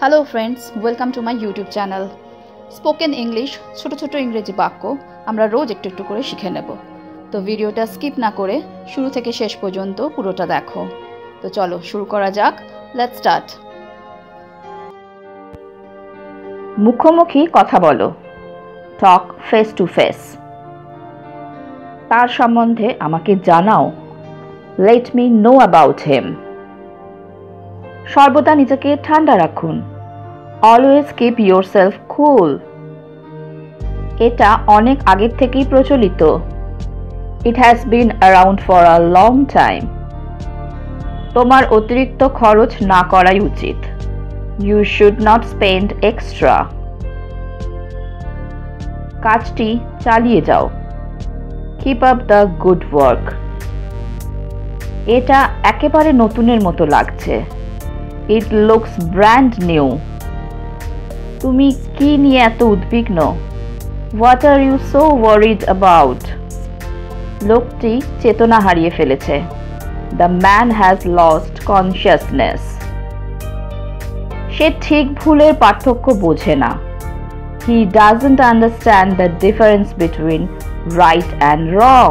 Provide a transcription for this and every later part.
Hello friends, welcome to my YouTube channel spoken English. ছোটো ছোটো ইংরেজি বাক্য আমরা রোজ একটু একটু করে শিখে নেব। তো ভিডিওটা স্কিপ না করে শুরু থেকে শেষ পর্যন্ত পুরোটা দেখো। তো চলো শুরু করা যাক। Let's start. মুখোমুখি কথা বলো, টক ফেস টু ফেস। তার সম্বন্ধে আমাকে জানাও, let me know about him. সর্বদা নিজেকে ঠান্ডা রাখুন, অলওয়েজ কিপ ইয়োরসেলফ কুল। এটা অনেক আগের থেকেই প্রচলিত, it has been around for a long time. তোমার অতিরিক্ত খরচ না করাই উচিত, you should not spend extra. কাজটি চালিয়ে যাও, keep up the good work. এটা একেবারে নতুনের মতো লাগছে, ইট লুকস ব্র্যান্ড নিউ। তুমি কি নিয়ে এত উদ্বিগ্ন? What are you so worried about? লোকটি চেতনা হারিয়ে ফেলেছে, the man has lost consciousness. সে ঠিক ভুলের পার্থক্য বোঝে না, he doesn't understand the difference between right and wrong.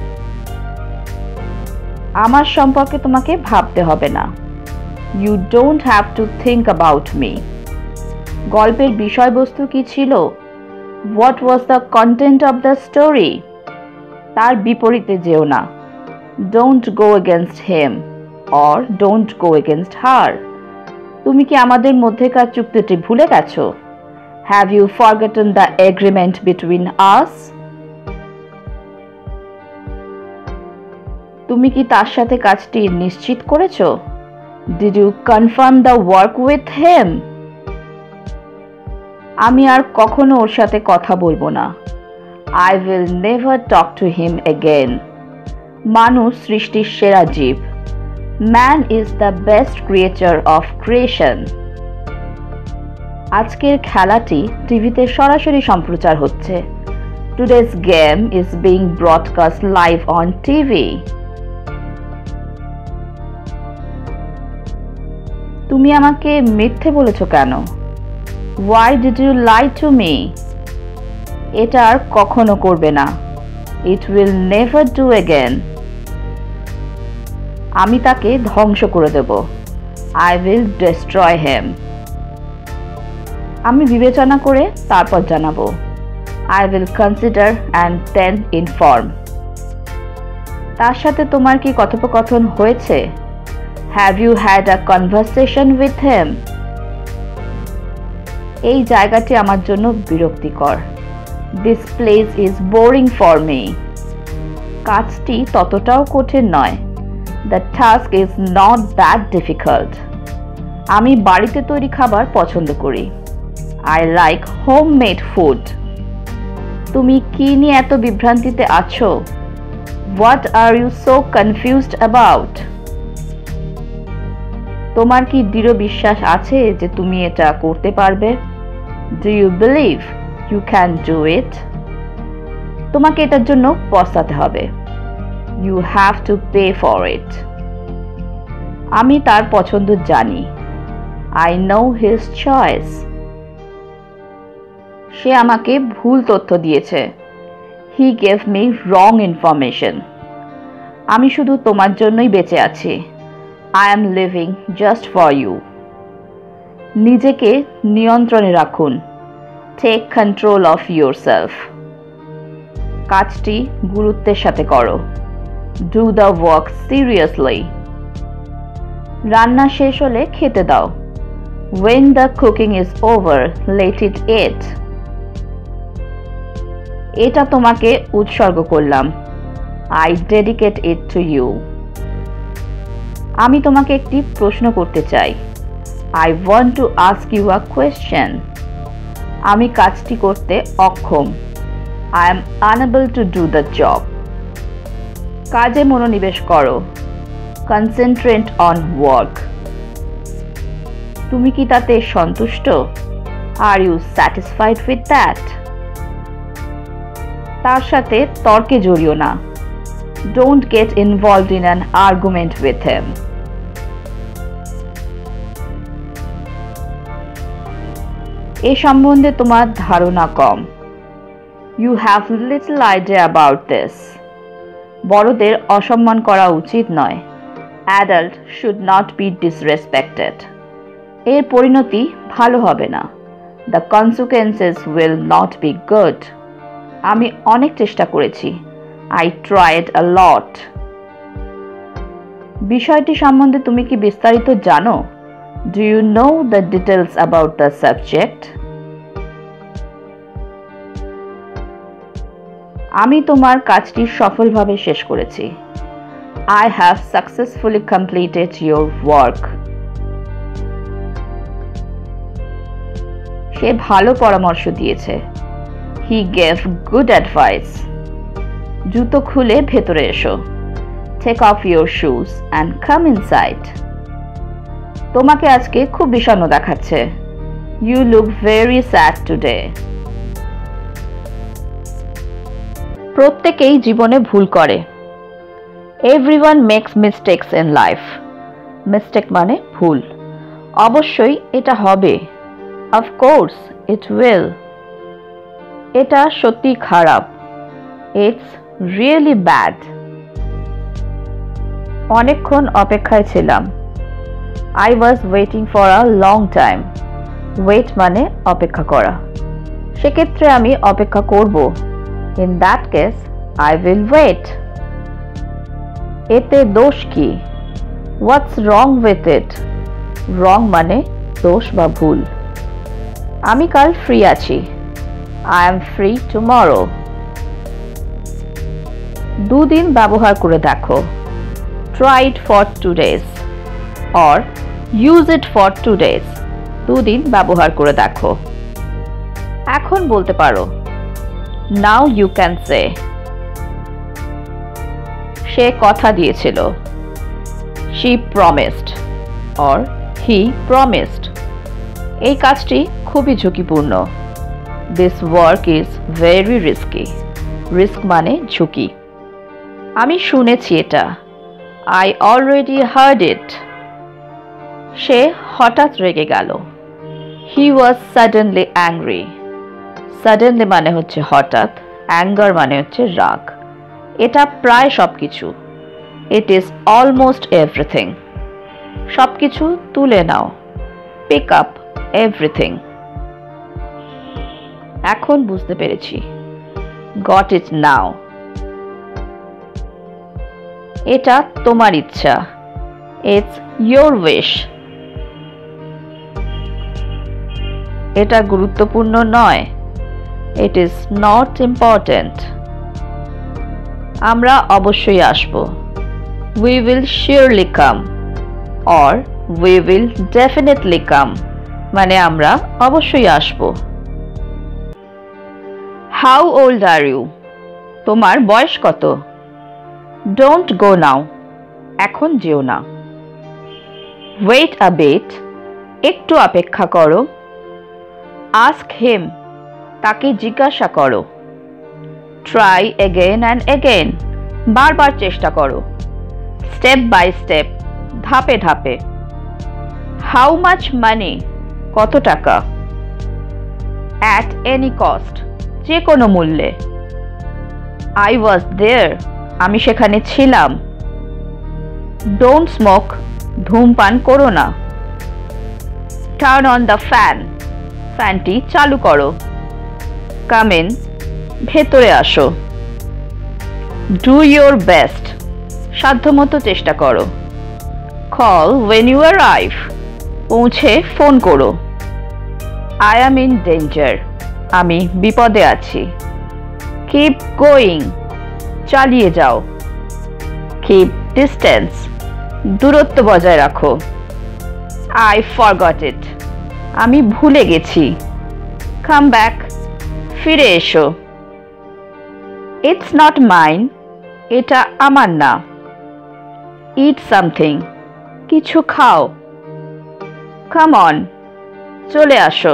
আমার সম্পর্কে তোমাকে ভাবতে হবে না, you don't have to think about me. গল্পের বিষয়বস্তু কি ছিল? What was the content of the story? তার বিপরীতে যেও না, don't go against him or don't go against হার। তুমি কি আমাদের মধ্যেকার চুক্তিটি ভুলে গেছো? Have you forgotten the agreement between us? তুমি কি তার সাথে কাজটি নিশ্চিত করেছো? Did you confirm the work with him? আমি আর কখনো ওর সাথে কথা বলবো না, I will never talk to him again. মানুষ সৃষ্টির সেরা জীব, man is the best creature of creation. আজকের খেলাটি টিভিতে সরাসরি সম্প্রচার হচ্ছে, today's game is being broadcast live on TV. তুমি আমাকে মিথ্যে বলেছো কেন? Why did you lie to me? এটা আর কখনো করবে না, it will never do again. আমি তাকে ধ্বংস করে দেব, I will destroy him. আমি বিবেচনা করে তারপর জানাবো, I will consider and then inform. তার সাথে তোমার কি কথোপকথন হয়েছে? Have you had a conversation with him? এই জায়গাটি আমার জন্য বিরক্তিকর, this place is boring for me. কাজটি ততটাও কঠিন নয়, the task is not that difficult. আমি বাড়িতে তৈরি খাবার পছন্দ করি, I like home made food. তুমি কি নিয়ে এত বিভ্রান্তিতে আছো? What are you so confused about? তোমার কি দৃঢ় বিশ্বাস আছে যে তুমি এটা করতে পারবে? Do you believe you can do it? তোমাকে এটার জন্য পস্তাতে হবে, you have to pay for it. আমি তার পছন্দ জানি, I know his choice. সে আমাকে ভুল তথ্য দিয়েছে, he gave me wrong information. আমি শুধু তোমার জন্যই বেঁচে আছি, I am living just for you. নিজেকে নিয়ন্ত্রণে রাখুন, টেক কন্ট্রোল অফ yourself. কাজটি গুরুত্বের সাথে করো, ডু দ্য ওয়ার্ক সিরিয়াসলি। রান্না শেষ হলে খেতে দাও, when the cooking is over let it eat. এটা তোমাকে উৎসর্গ করলাম, I dedicate it to you. আমি তোমাকে একটি প্রশ্ন করতে চাই, I want to ask you a question. আমি কাজটি করতে অক্ষম, I am unable to do the job. কাজে মনোনিবেশ করো, concentrate on work. তুমি কি তাতে সন্তুষ্ট? Are you satisfied with that? তার সাথে তর্কে জড়িও না, don't get involved in an argument with him. এ সম্বন্ধে তোমার ধারণা কম। You have little idea about this. বড়দের অসম্মান করা উচিত নয়। Adult should not be disrespected. এর পরিণতি ভালো হবে না। The consequences will not be good. আমি অনেক চেষ্টা করেছি। I tried a lot. বিষয়টি সম্বন্ধে তুমি কি বিস্তারিত জানো? Do you know the details about the subject? আমি তোমার কাজটি সফলভাবে শেষ করেছি। I have successfully completed your work. সে ভালো পরামর্শ দিয়েছে। He gave good advice. জুতো খুলে ভেতরে এসো। Take off your shoes and come inside. তোমাকে আজকে খুব বিষণ্ণ দেখাচ্ছে। You look very sad today. প্রত্যেকেই জীবনে ভুল করে। Everyone makes mistakes in life. Mistake মানে ভুল। অবশ্যই এটা হবে। Of course it will. এটা সত্যি খারাপ। It's really bad. অনেকক্ষণ অপেক্ষায় ছিলাম। I was waiting for a long time. Wait মানে অপেক্ষা করা। সেক্ষেত্রে আমি অপেক্ষা করব। In that case, I will wait. এতে দোষ কি? What's wrong with it? Wrong মানে দোষ বা ভুল। আমি কাল ফ্রি আছি। I am free tomorrow. দুদিন ব্যবহার করে দেখো। Try it for 2 days. Or use it for 2 days. দুদিন ব্যবহার করে দেখো। এখন বলতে পারো। Now you can say. সে কথা দিয়েছিল। She promised. Or he promised. এই কাজটি খুবই ঝুঁকিপূর্ণ। This work is very risky. Risk মানে ঝুঁকি। আমি শুনেছি এটা। I already heard it. সে হঠাৎ রেগে গেল। He was suddenly angry. Suddenly মানে হচ্ছে হঠাৎ, anger মানে হচ্ছে রাগ। এটা প্রায় সবকিছু। It is almost everything. সবকিছু তুলে নাও। Pick up everything. এখন বুঝতে পেরেছি। Got it now. এটা তোমার ইচ্ছা। It's your wish. এটা গুরুত্বপূর্ণ নয়। It is not important. আমরা অবশ্যই আসব। We will surely come. Or we will definitely come. মানে আমরা অবশ্যই আসব। How old are you? তোমার বয়স কত? Don't go now. এখন যেও না। Wait a bit. একটু অপেক্ষা করো। Ask him. তাকে জিজ্ঞাসা করো। Try again and again. বারবার চেষ্টা করো। Step by step. ধাপে ধাপে। How much money? কত টাকা? At any cost. যে কোনো মূল্যে। I was there. আমি সেখানে ছিলাম। Don't smoke. ধূমপান করো না। Turn on the fan. ফ্যানটি চালু করো। Come in. ভেতরে আসো। Do your best. সাধ্যমতো চেষ্টা করো। Call when you arrive. পৌঁছে ফোন করো। I am in danger. আমি বিপদে আছি। Keep going. চালিয়ে যাও। Keep distance. দূরত্ব বজায় রাখো। I forgot it. আমি ভুলে গেছি। Come back. ফিরে এসো। It's not mine. এটা আমার না। Eat something. কিছু খাও। Come on. চলে আসো।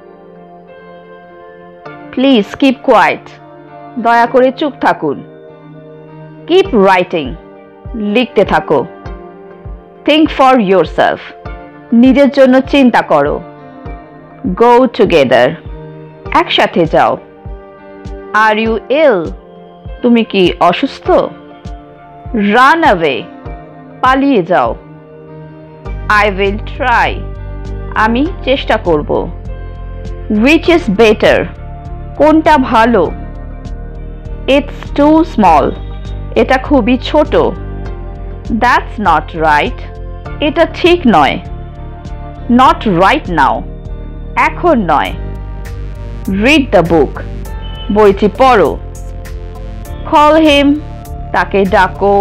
Please keep quiet. দয়া করে চুপ থাকুন। Keep writing. লিখতে থাকো। Think for yourself. নিজের জন্য চিন্তা করো। Go together. একসাথে যাও। Are you ill? তুমি কি অসুস্থ? Run away. পালিয়ে যাও। I will try. আমি চেষ্টা করব। Which is better? কোনটা ভালো? It's too small. এটা খুবই ছোট। That's not right. এটা ঠিক নয়। Not right now. এখন নয়। Read the book. বইটি পড়ো। Call him. তাকে ডাকো।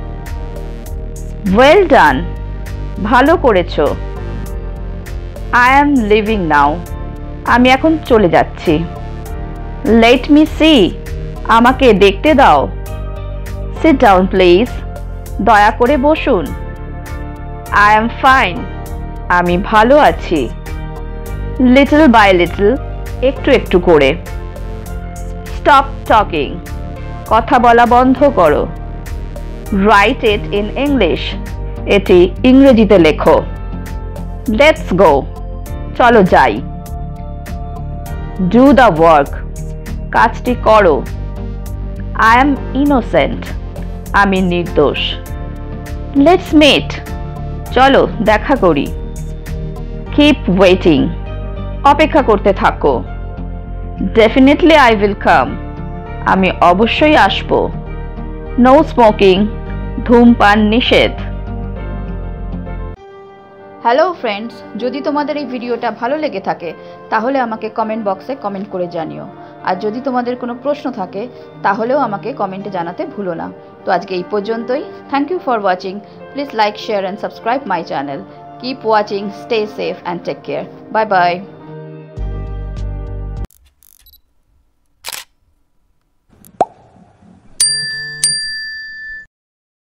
Well done. ভালো করেছো। I am leaving now. আমি এখন চলে যাচ্ছি। Let me see. আমাকে দেখতে দাও। Sit down please. দয়া করে বসুন। I am fine. আমি ভালো আছি। Little by little. একটু একটু করে। Stop talking. কথা বলা বন্ধ করো। Write it in English. এটি ইংরেজিতে লেখো। Let's go. চলো যাই। Do the work. কাজটি করো। I am innocent. আমি নির্দোষ। Let's meet. চলো দেখা করি। Keep waiting. অপেক্ষা করতে থাকো। Definitely I will come. আমি অবশ্যই আসব। No smoking. ধূমপান নিষেধ। হ্যালো ফ্রেন্ডস, যদি তোমাদের এই ভিডিওটা ভালো লেগে থাকে তাহলে আমাকে কমেন্ট বক্সে কমেন্ট করে জানিও। আর যদি তোমাদের কোনো প্রশ্ন থাকে তাহলেও আমাকে কমেন্টে জানাতে ভুলো না। তো আজকে এই পর্যন্তই। Thank you for watching. Please like, share and subscribe my channel. Keep watching, stay safe and take care. Bye by.